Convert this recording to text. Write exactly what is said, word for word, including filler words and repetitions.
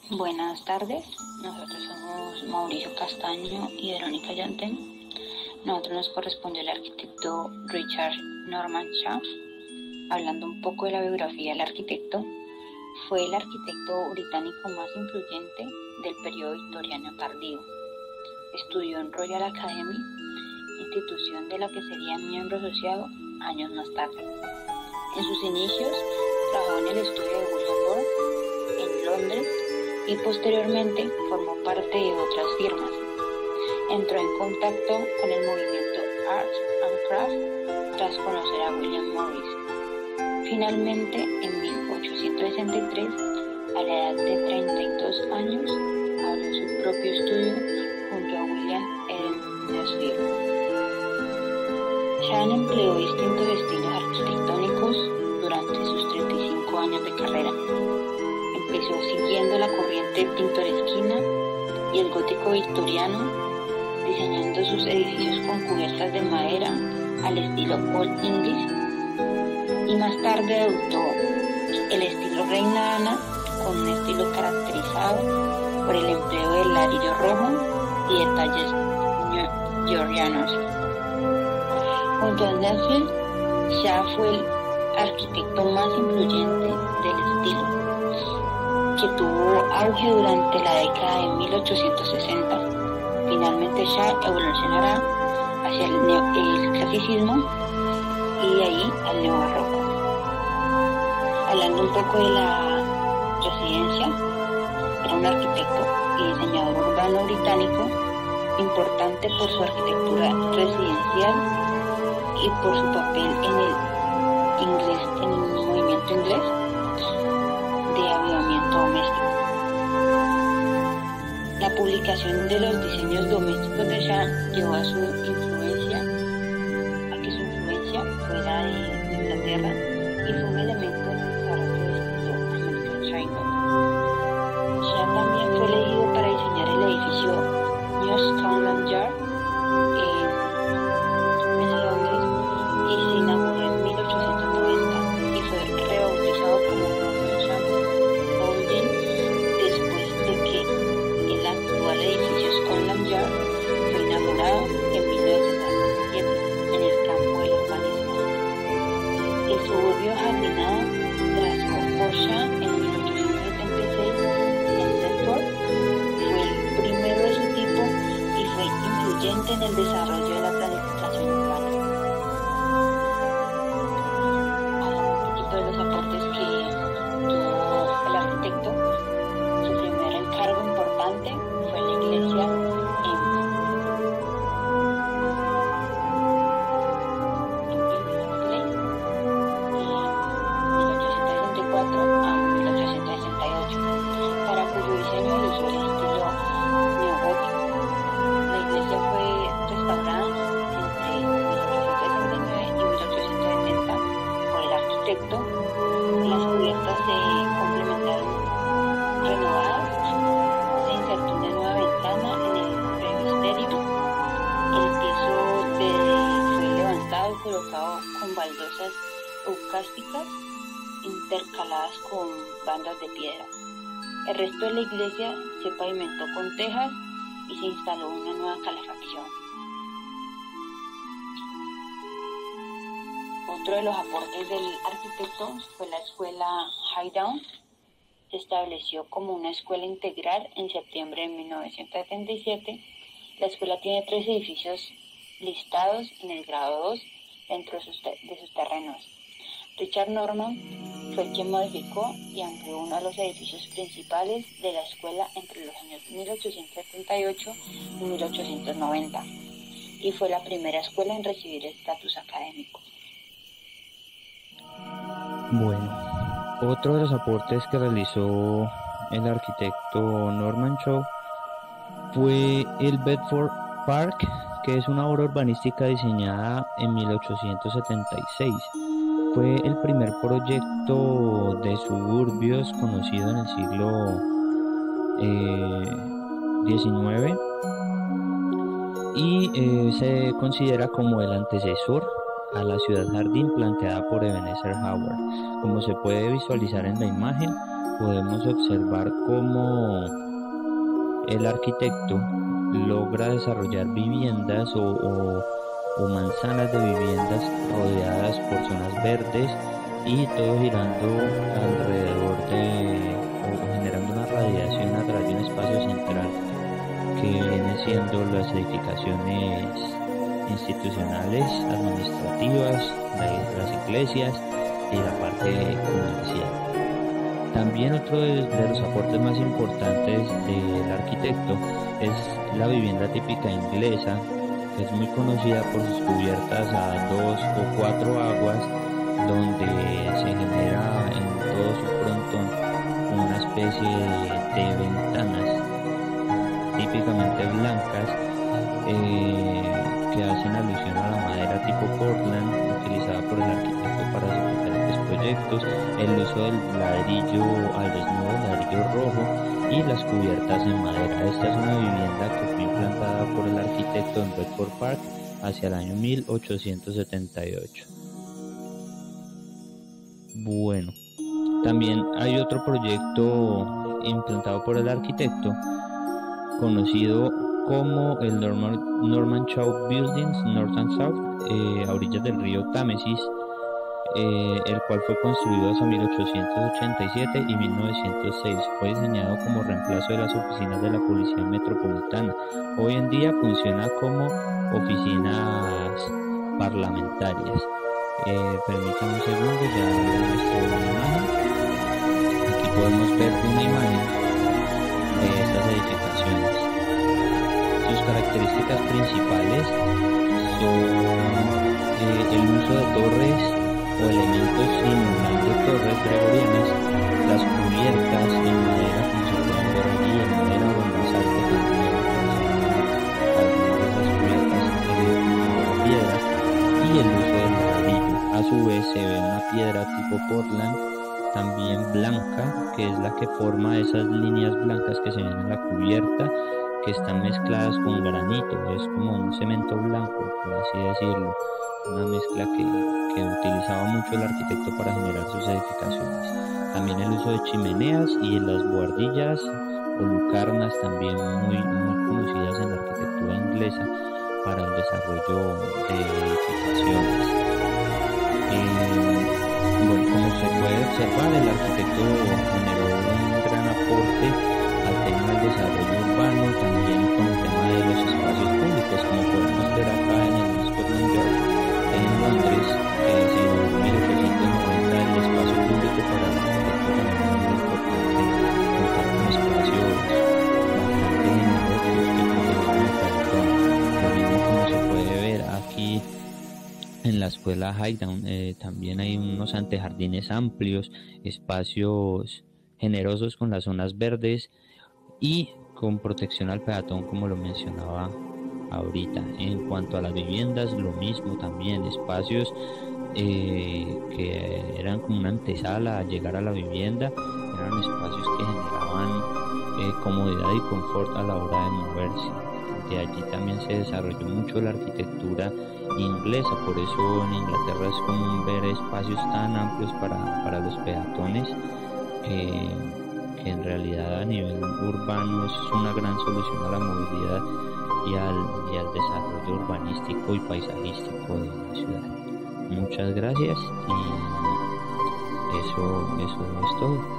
Buenas tardes, nosotros somos Mauricio Castaño y Verónica Yantén. Nosotros nos corresponde el arquitecto Richard Norman Shaw. Hablando un poco de la biografía del arquitecto, fue el arquitecto británico más influyente del periodo victoriano tardío. Estudió en Royal Academy, institución de la que sería miembro asociado años más tarde. En sus inicios, trabajó en el estudio de William Burroughs en Londres y posteriormente formó parte de otras firmas. Entró en contacto con el movimiento Art and Craft tras conocer a William Morris. Finalmente, en mil ochocientos sesenta y tres, a la edad de treinta y dos años, abrió su propio estudio junto a William en Nashville. Shaw empleó distintos estilos arquitectónicos durante sus treinta y cinco años de carrera. Empezó siguiendo la corriente pintoresquina y el gótico victoriano, diseñando sus edificios con cubiertas de madera al estilo Old English, y más tarde adoptó el estilo Reina Ana, con un estilo caracterizado por el empleo del ladrillo rojo y detalles georgianos. Junto a Nashville, Shaw fue el arquitecto más influyente del estilo, que tuvo auge durante la década de mil ochocientos sesenta. Finalmente Shaw evolucionará hacia el, neo, el clasicismo y de ahí al neobarroco. Hablando un poco de la residencia, era un arquitecto y diseñador urbano británico importante por su arquitectura residencial y por su papel en el inglés, en el movimiento inglés de avivamiento doméstico. La publicación de los diseños domésticos de Shaw llevó a su influencia, a que su influencia fuera de Inglaterra, y fue un elemento del desarrollo del estilo American Triangle. Shaw también fue elegido para diseñar el edificio New Scotland Yard en Londres y se inauguró en mil ochocientos noventa y fue rebautizado como Norman Holding después de que el actual edificio Scotland Yard fue inaugurado en mil novecientos setenta y siete en el campo del urbanismo. El suburbio jardinado trazado por Shaw en mil ochocientos setenta y seis en Deptford fue el primero de su tipo y fue influyente en el desarrollo de la planificación urbana. Hablando un poquito de los aportes que tuvo el arquitecto, su primer encargo importante fue la iglesia en mil ochocientos sesenta y cuatro a mil ochocientos sesenta y ocho, para cuyo diseño usó el estilo neogótico. La iglesia fue restaurada entre mil ochocientos sesenta y nueve y mil ochocientos setenta por el arquitecto. Las cubiertas se complementaron renovadas, se insertó una nueva ventana en el presbiterio, el piso de, fue levantado y colocado con baldosas eucásticas intercaladas con bandas de piedra. El resto de la iglesia se pavimentó con tejas y se instaló una nueva calefacción. Otro de los aportes del arquitecto fue la escuela Highdown. Se estableció como una escuela integral en septiembre de mil novecientos setenta y siete. La escuela tiene tres edificios listados en el grado dos dentro de sus, te- de sus terrenos. Richard Norman fue quien modificó y amplió uno de los edificios principales de la escuela entre los años mil ochocientos setenta y ocho y mil ochocientos noventa, y fue la primera escuela en recibir el estatus académico. Bueno, otro de los aportes que realizó el arquitecto Norman Shaw fue el Bedford Park, que es una obra urbanística diseñada en mil ochocientos setenta y seis. Fue el primer proyecto de suburbios conocido en el siglo eh, diecinueve y eh, se considera como el antecesor a la ciudad jardín planteada por Ebenezer Howard. Como se puede visualizar en la imagen, podemos observar cómo el arquitecto logra desarrollar viviendas o, o, o manzanas de viviendas rodeadas por zonas verdes y todo girando alrededor de o generando una radiación a través de un espacio central que vienen siendo las edificaciones institucionales, administrativas, las iglesias y la parte comercial. También otro de, de los aportes más importantes del arquitecto es la vivienda típica inglesa, que es muy conocida por sus cubiertas a dos o cuatro aguas, donde se genera en todo su frontón una especie de, de ventanas típicamente blancas eh, que hacen alusión a la madera tipo Portland utilizada por el arquitecto para sus diferentes proyectos, el uso del ladrillo al desnudo, ladrillo rojo y las cubiertas en madera. Esta es una vivienda que fue implantada por el arquitecto en Bedford Park hacia el año mil ochocientos setenta y ocho. Bueno, también hay otro proyecto implantado por el arquitecto conocido como el Norman, Norman Shaw Buildings North and South, eh, a orillas del río Támesis, eh, el cual fue construido hacia mil ochocientos ochenta y siete y mil novecientos seis. Fue diseñado como reemplazo de las oficinas de la Policía Metropolitana. Hoy en día funciona como oficinas parlamentarias. Eh, permítanme un segundo, ya les muestro una imagen. Aquí podemos ver una imagen de estas edificaciones. Sus características principales son eh, el uso de torres o elementos simulando torres gregorianas, las cubiertas en madera, como se pueden ver allí, en madera o en basalto también, algunas de esas cubiertas en piedra, y el uso del ladrillo. A su vez se ve una piedra tipo Portland, también blanca, que es la que forma esas líneas blancas que se ven en la cubierta, que están mezcladas con granito, es como un cemento blanco, por así decirlo, una mezcla que, que utilizaba mucho el arquitecto para generar sus edificaciones. También el uso de chimeneas y las buhardillas o lucarnas, también muy, muy conocidas en la arquitectura inglesa para el desarrollo de edificaciones. Eh, bueno, como se puede observar, el arquitecto generó un gran aporte al tema del desarrollo urbano, también con el tema de los espacios públicos, como podemos ver acá en el Scotland Yard en Londres, que se inauguró en mil ochocientos noventa. El espacio público para el arquitecto también es muy importante, contar con espacios bastante generosos que protegieron el territorio. Lo mismo como se puede ver aquí en la escuela Highdown, eh, también hay unos antejardines amplios, espacios generosos con las zonas verdes y con protección al peatón, como lo mencionaba ahorita. En cuanto a las viviendas, lo mismo también, espacios eh, que eran como una antesala a llegar a la vivienda, eran espacios que generaban eh, comodidad y confort a la hora de moverse. De allí también se desarrolló mucho la arquitectura inglesa, por eso en Inglaterra es común ver espacios tan amplios para, para los peatones, eh, que en realidad a nivel urbano es una gran solución a la movilidad y al, y al desarrollo urbanístico y paisajístico de la ciudad. Muchas gracias y eso, eso es todo.